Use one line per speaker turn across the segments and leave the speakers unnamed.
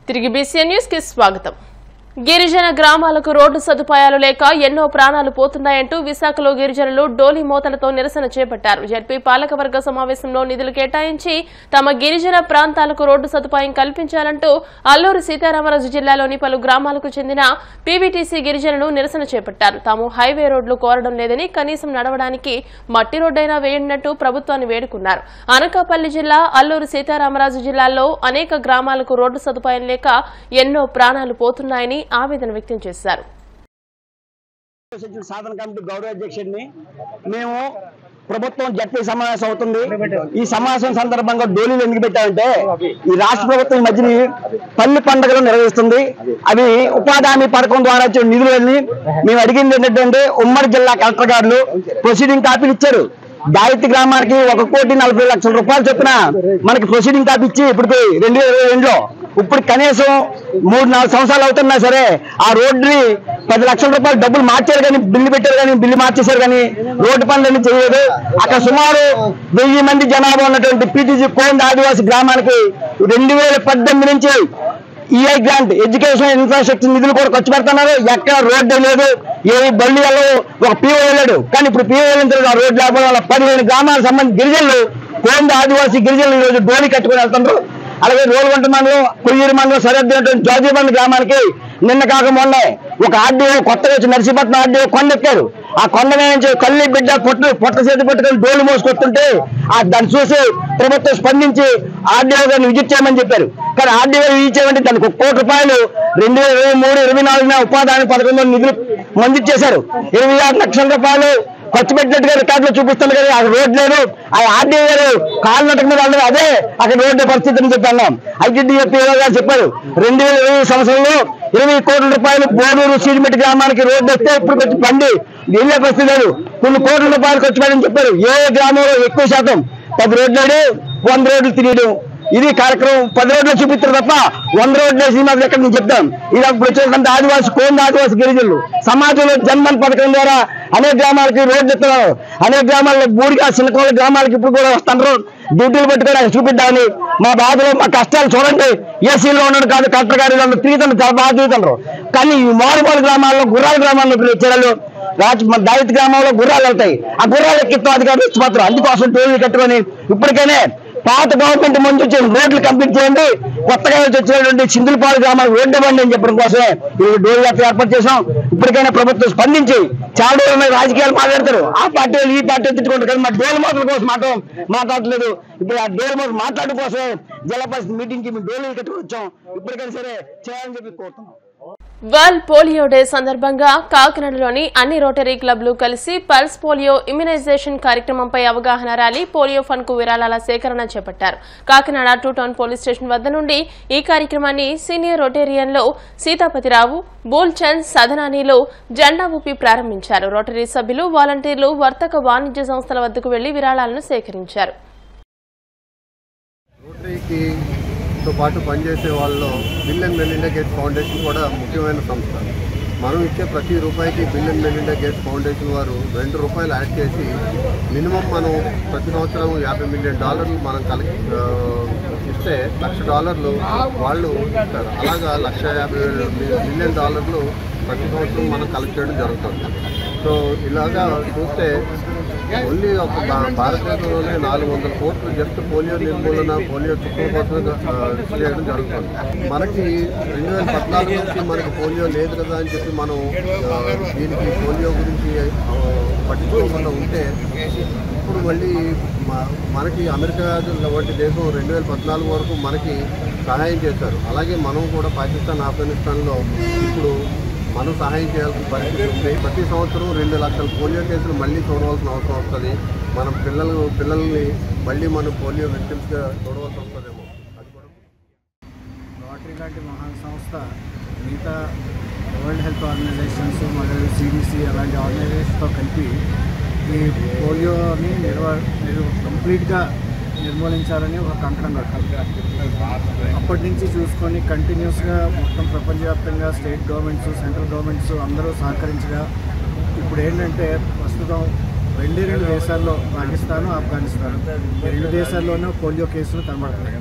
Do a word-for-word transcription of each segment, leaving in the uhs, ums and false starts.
తిరిగి BCN news కి స్వాగతం. గిరిజన గ్రామాలకు రోడ్డు సదుపాయాలు లేక ఎన్నో ప్రాణాలు పోతున్నాయంటూ విశాఖలో గిరిజనులు డోలి మోతలతో నిరసన చేపట్టారు. జడ్పీ పాలకవర్గ సమావేశంలో నిధులు కేటాయించి తమ గిరిజన ప్రాంతాలకు రోడ్డు సదుపాయం కల్పించాలంటూ అల్లూరు సీతారామరాజు జిల్లాలోని పలు గ్రామాలకు చెందిన పీవీటీసీ గిరిజనులు నిరసన చేపట్టారు. తాము హైవే రోడ్లు కోరడం లేదని కనీసం నడవడానికి మట్టి రోడ్డైనా వేయండినట్టు ప్రభుత్వాన్ని వేడుకున్నారు. అనకాపల్లి జిల్లా అల్లూరు సీతారామరాజు జిల్లాలో అనేక గ్రామాలకు రోడ్డు సదుపాయం లేక ఎన్నో ప్రాణాలు పోతున్నాయని ఆవేదన వ్యక్తం చేశారు.
సాధన కమిటీ గౌరవ అధ్యక్షుడిని మేము ప్రభుత్వం జడ్పీ సమావేశం అవుతుంది. ఈ సమావేశం సందర్భంగా డోలీలు ఎందుకు పెట్టామంటే ఈ రాష్ట్ర ప్రభుత్వం ఈ మధ్యని పల్లి పండుగలు నిర్వహిస్తుంది. అవి ఉపాధి హామీ పథకం ద్వారా వచ్చే నిధులని మేము అడిగింది ఏంటంటే ఉమ్మడి జిల్లా కలెక్టర్ గారు ప్రొసీడింగ్ కాపీలు ఇచ్చారు. గాయత్రి గ్రామానికి ఒక కోటి నలభై లక్షల రూపాయలు చొప్పున మనకి ప్రొసీడింగ్ కాపీ ఇచ్చి ఇప్పుడు రెండు వేల ఇరవై రెండులో ఇప్పుడు కనీసం మూడు నాలుగు సంవత్సరాలు అవుతున్నా సరే ఆ రోడ్డుని పది లక్షల రూపాయలు డబ్బులు మార్చారు కానీ బిల్లు పెట్టారు కానీ బిల్లు మార్చేశారు కానీ రోడ్డు పనులన్నీ చేయలేదు. అక్కడ సుమారు వెయ్యి మంది జనాభా ఉన్నటువంటి పీటీజీ కోండ్ ఆదివాసీ గ్రామానికి రెండు వేల పద్దెనిమిది నుంచి ఈఐ గ్రాంట్ ఎడ్యుకేషన్ ఇన్ఫ్రాస్ట్రక్చర్ నిధులు కూడా ఖర్చు పెడుతున్నారు. ఎక్కడ రోడ్డు లేదు, ఏ బళ్ళు వెళ్ళవు, ఒక పీఓ వెళ్ళాడు. కానీ ఇప్పుడు పీఓ వెళ్ళిన తర్వాత ఆ రోడ్డు లేకపోవడం వల్ల పదిహేను గ్రామాలకు సంబంధించి గిరిజనులు కోండ్ ఆదివాసీ గిరిజనులు ఈరోజు డోలి కట్టుకుని వెళ్తున్నారు. అలాగే రోలుగుంట మండలం కొయ్యూరు మండలం సరిహద్దు జోజీబండ్ గ్రామానికి నిన్న కాక మొన్న ఒక ఆర్డీఓ కొత్తగా వచ్చి నర్సీపట్నం ఆర్డీఓ కొండెక్కారు. ఆ కొండ నుంచి కల్లి బిడ్డ పొట్టు పొట్ట చేతి పట్టుకొని డోలు మోసుకొస్తుంటే ఆ దాన్ని చూసి ప్రభుత్వం స్పందించి ఆర్డీఓ గారిని విజిట్ చేయమని చెప్పారు. కానీ ఆర్డీఓ విజిట్ చేయమంటే దానికి ఒక కోటి రూపాయలు రెండు వేల ఇరవై మూడు ఇరవై నాలుగున ఉపాధి హామీ పథకంలో నిధులు మంజూరు చేశారు. ఇరవై ఆరు లక్షల రూపాయలు ఖర్చు పెట్టినట్టుగా రికార్డులో చూపిస్తుంది కానీ అక్కడ రోడ్ లేదు. ఆ ఆర్డీఓ గారు కాలు నటక మీద అన్నారు. అదే అక్కడ రోడ్డు పరిస్థితి అని చెప్పి అన్నాం. ఐటీడీఎఫ్ గారు చెప్పారు రెండు వేల ఇరవై సంవత్సరంలో ఇరవై కోట్ల రూపాయలు బోనూరు సీడిమెట్టి గ్రామానికి రోడ్డు వస్తే ఇప్పుడు వచ్చి బండి వెళ్ళే పరిస్థితి లేదు. కొన్ని కోట్ల రూపాయలు ఖర్చు పెట్టని చెప్పారు. ఏ గ్రామంలో ఎక్కువ శాతం పది రోడ్లు వంద రోడ్లు తిరిగడం ఇది కార్యక్రమం. పది రోడ్లు చూపిస్తారు తప్ప వంద రోడ్లు వేసి మాకు ఎక్కడ నేను చెప్తాను. ఇది అప్పుడు వచ్చేటువంటి ఆదివాసి కోండ ఆదివాసి గిరిజనులు సమాజంలో జన్మన్ పథకం ద్వారా అనేక గ్రామాలకి రోడ్లు ఇస్తున్నారు. అనేక గ్రామాల్లో బూడిగా చిన్నకోళ్ళ గ్రామాలకి ఇప్పుడు కూడా వస్తున్నారు. డ్యూటీలు పెట్టుకొని అక్కడ చూపిద్దామని మా బాధలు మా కష్టాలు చూడండి. ఏసీలో ఉండడం కాదు కలెక్టర్ గారు తిరుగుతున్నారు, చాలా బాగా తిరుగుతున్నారు. కానీ ఈ మారుమూల గ్రామాల్లో గుర్రాల గ్రామాల్లో చర్యలు రాజ దాయిత్ గ్రామంలో గుర్రాలు వెళ్తాయి. ఆ గుర్రాలు ఎక్కితో అధికారులు ఇచ్చిపోతారు. అందుకోసం టోల్లు కట్టుకొని ఇప్పటికైనా పాత గవర్నమెంట్ ముందు వచ్చి రోడ్లు కంప్లీట్ చేయండి. కొత్తగా వచ్చినటువంటి చిందులపాడు గ్రామాలకు రోడ్డు ఇవ్వండి అని చెప్పడం కోసమే ఈ డోల్ యాత్ర ఏర్పాటు చేశాం. ఇప్పటికైనా ప్రభుత్వం స్పందించి చాలా రోజులు రాజకీయాలు మాట్లాడతారు. ఆ పార్టీ ఈ పార్టీ తిట్టుకుంటారు కానీ మా డోల్ మోతల కోసం మాట మాట్లాడలేదు. ఇప్పుడు ఆ డోల్ మోతలు మాట్లాడడం కోసమే జిల్లా పరిషత్ మీటింగ్ కి మేము డోలు కట్టుకుని వచ్చాం. ఇప్పటికైనా సరే చేయాలని చెప్పి కోరుతున్నాం.
వరల్డ్ పోలియో డే సందర్భంగా కాకినాడలోని అన్ని రోటరీ క్లబ్లు కలిసి పల్స్ పోలియో ఇమ్యునైజేషన్ కార్యక్రమంపై అవగాహన ర్యాలీ, పోలియో ఫండ్ కు విరాళాల సేకరణ చేపట్టారు. Kakinada two town police station వద్ద నుండి ఈ కార్యక్రమాన్ని సీనియర్ రొటేరియన్లు సీతాపతిరావు, బూల్చంద్ సదనానీలు జెండా ఊపి ప్రారంభించారు. రోటరీ సభ్యులు, వాలంటీర్లు వర్తక వాణిజ్య సంస్థల వద్దకు వెళ్లి విరాళాలను సేకరించారు.
తో పాటు పనిచేసే వాళ్ళలో Bill and Melinda Gates foundation కూడా ముఖ్యమైన సంస్థ. మనం ఇచ్చే ప్రతి రూపాయికి Bill and Melinda Gates foundation వారు రెండు రూపాయలు యాడ్ చేసి మినిమం మనం ప్రతి సంవత్సరం యాభై మిలియన్ డాలర్లు మనం కలెక్ట్ ఇస్తే లక్ష డాలర్లు వాళ్ళు ఇస్తారు. అలాగా లక్ష యాభై మిలియన్ డాలర్లు ప్రతి సంవత్సరం మనం కలెక్ట్ చేయడం జరుగుతుంది. సో ఇలాగా చూస్తే ఓన్లీ ఒక భారతదేశంలోనే నాలుగు వందల కోట్లు జస్ట్ పోలియో నిర్మూలన, పోలియో చుక్కల కోసం చేయడం జరుగుతుంది. మనకి రెండు వేల పద్నాలుగు నుంచి మనకి పోలియో లేదు కదా అని చెప్పి మనం దీనికి పోలియో గురించి పట్టించుకోకుండా ఉంటే ఇప్పుడు మళ్ళీ మనకి అమెరికా వంటి దేశం రెండు వేల పద్నాలుగు వరకు మనకి సహాయం చేశారు. అలాగే మనం కూడా పాకిస్తాన్, ఆఫ్ఘనిస్తాన్లో ఇప్పుడు మనం సహాయం చేయాల్సిన పరిస్థితి ఉంది. ప్రతి సంవత్సరం రెండు లక్షల పోలియో కేసులు మళ్ళీ చూడవలసిన అవసరం వస్తుంది. మనం పిల్లలు పిల్లల్ని మళ్ళీ మనం పోలియో విక్టిమ్స్గా చూడవలసి వస్తుందేమో. అది కూడా
రోటరీ లాంటి మహా సంస్థ మిగతా వరల్డ్ హెల్త్ ఆర్గనైజేషన్స్ మరియు సిడిసి అలాంటి ఆర్గనైజేషన్స్తో కలిపి ఈ పోలియోని నిర్వ కంప్లీట్గా నిర్మూలించాలని ఒక కంకణం కట్టాలి. అప్పటి నుంచి చూసుకొని కంటిన్యూస్గా మొత్తం ప్రపంచవ్యాప్తంగా స్టేట్ గవర్నమెంట్స్, సెంట్రల్ గవర్నమెంట్స్ అందరూ సహకరించగా ఇప్పుడు ఏంటంటే ప్రస్తుతం రెండే రెండు దేశాల్లో పాకిస్తాన్, ఆఫ్ఘనిస్తాన్ ఈ రెండు దేశాల్లోనూ పోలియో కేసులు కనబడుతున్నాయి.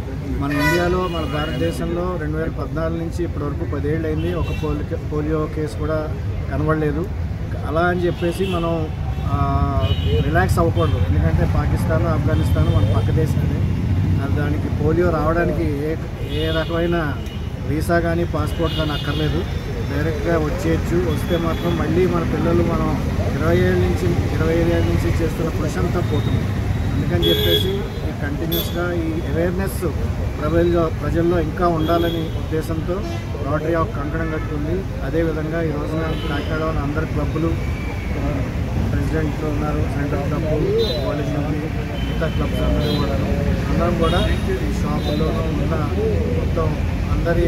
మన ఇండియాలో మన భారతదేశంలో రెండు వేల పద్నాలుగు నుంచి ఇప్పటివరకు పదేళ్ళు అయింది, ఒక పోలియో పోలియో కేసు కూడా కనబడలేదు. అలా అని చెప్పేసి మనం రిలాక్స్ అవ్వకూడదు, ఎందుకంటే పాకిస్తాన్ ఆఫ్ఘనిస్తాన్ మన పక్క దేశాన్ని, దానికి పోలియో రావడానికి ఏ ఏ రకమైన వీసా కానీ పాస్పోర్ట్ కానీ అక్కర్లేదు, డైరెక్ట్గా వచ్చేయచ్చు. వస్తే మాత్రం మళ్ళీ మన పిల్లలు మనం ఇరవై ఏళ్ళ నుంచి ఇరవై ఐదు ఏళ్ళ నుంచి చేస్తున్న ప్రశంత పోతుంది. అందుకని చెప్పేసి కంటిన్యూస్గా ఈ అవేర్నెస్ ప్రజల్లో ప్రజల్లో ఇంకా ఉండాలని ఉద్దేశంతో రోటరీ ఆఫ్ కంకణం కట్టుకుంది. అదేవిధంగా ఈ రోజున కాకినాడలోని అందరి క్లబ్బులు ప్రెసిడెంట్లు ఉన్నారు, సెంట్రల్ క్లబ్బు, కాలేజ్ నుండి మిగతా క్లబ్స్ అందరూ కూడా అందరం కూడా ఈ షాపుల్లో ఉన్న మొత్తం అందరి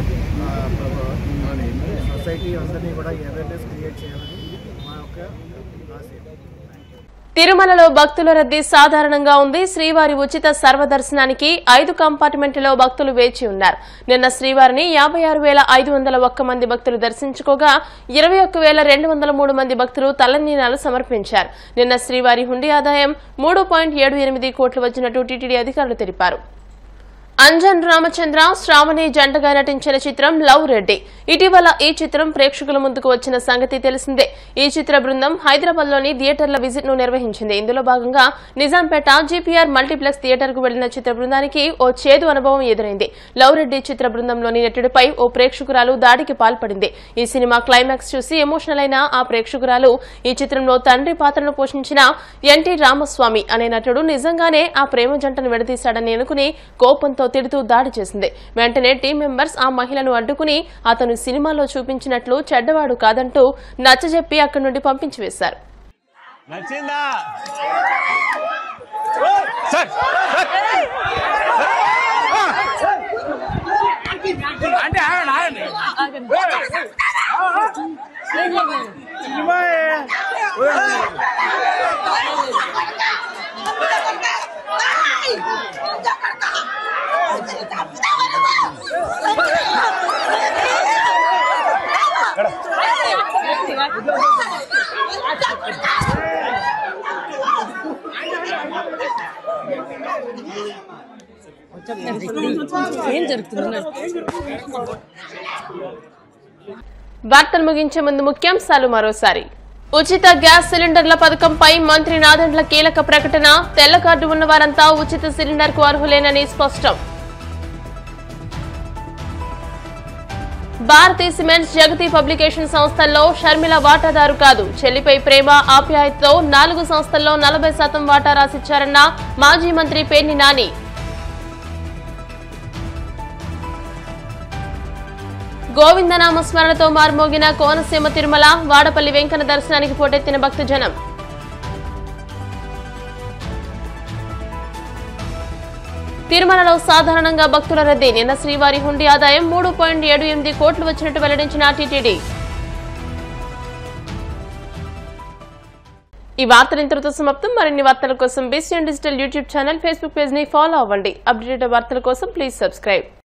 సొసైటీ అందరినీ కూడా ఈ అవేర్నెస్ క్రియేట్ చేయాలని మా యొక్క ఆశయం.
తిరుమలలో భక్తుల రద్దీ సాధారణంగా ఉంది. శ్రీవారి ఉచిత సర్వదర్శనానికి ఐదు కంపార్ట్మెంట్లలో భక్తులు వేచి ఉన్నారు. నిన్న శ్రీవారిని యాభై ఆరు వేల ఐదు వందల ఒక్క మంది భక్తులు దర్శించుకోగా ఇరవై ఒక్క వేల రెండు వందల మూడు మంది భక్తులు తలనీలాలు సమర్పించారు. నిన్న శ్రీవారి హుండీ ఆదాయం మూడు పాయింట్ ఏడు ఎనిమిది కోట్లు వచ్చినట్టు టీటీడీ అధికారులు తెలిపారు. అంజన్ రామచంద్ర, శ్రావణి జంటగా నటించిన చిత్రం లవ్ రెడ్డి. ఇటీవల ఈ చిత్రం ప్రేక్షకుల ముందుకు వచ్చిన సంగతి తెలిసిందే. ఈ చిత్ర బృందం హైదరాబాద్ లోని థియేటర్ల విజిట్ ను నిర్వహించింది. ఇందులో భాగంగా నిజాంపేట జీపీఆర్ మల్టీప్లెక్స్ థియేటర్ కు వెళ్లిన చిత్ర బృందానికి ఓ చేదు అనుభవం ఎదురైంది. లవ్ రెడ్డి చిత్ర బృందంలోని నటుడిపై ఓ ప్రేక్షకురాలు దాడికి పాల్పడింది. ఈ సినిమా క్లైమాక్స్ చూసి ఎమోషనల్ అయిన ఆ ప్రేక్షకురాలు ఈ చిత్రంలో తండ్రి పాత్రను పోషించిన ఎన్టీ రామస్వామి అనే నటుడు నిజంగానే ఆ ప్రేమ జంటను విడదీశాడని అనుకుని కోపంతో తిడుతూ దాడి చేసింది. వెంటనే టీం మెంబర్స్ ఆ మహిళను అడ్డుకుని అతను సినిమాలో చూపించినట్లు చెడ్డవాడు కాదంటూ నచ్చజెప్పి అక్కడి నుండి పంపించి వేశారు. వార్తలు ముగించే ముందు ముఖ్యాంశాలు మరోసారి. ఉచిత గ్యాస్ సిలిండర్ల పథకంపై మంత్రి నాదెండ్ల కీలక ప్రకటన. తెల్ల కార్డు ఉన్న వారంతా ఉచిత సిలిండర్ కు అర్హులేనని స్పష్టం. భారతీ సిమెంట్స్, జగతి పబ్లికేషన్ సంస్థల్లో షర్మిల వాటాదారు కాదు. చెల్లిపై ప్రేమ ఆప్యాయతతో నాలుగు సంస్థల్లో నలభై శాతం వాటా రాసిచ్చారన్న మాజీ మంత్రి పేర్ని నాని. గోవిందనామ స్మరణతో మార్మోగిన కోనసీమ తిరుమల. వాడపల్లి వెంకన్న దర్శనానికి పోటెత్తిన భక్తజనం. తిరుమలలో సాధారణంగా భక్తుల రద్దీ. నిన్న శ్రీవారి హుండీ ఆదాయం మూడు పాయింట్ ఏడు ఎనిమిది కోట్లు వచ్చినట్టు వెల్లడించిన టీటీడీ. ఈ వార్తలు ఇంతటితో సమాప్తం. మరిన్ని వార్తల కోసం BCN digital YouTube channel, Facebook page ని ఫాలో అవ్వండి. అప్డేటెడ్ వార్తల కోసం ప్లీజ్ సబ్స్క్రైబ్.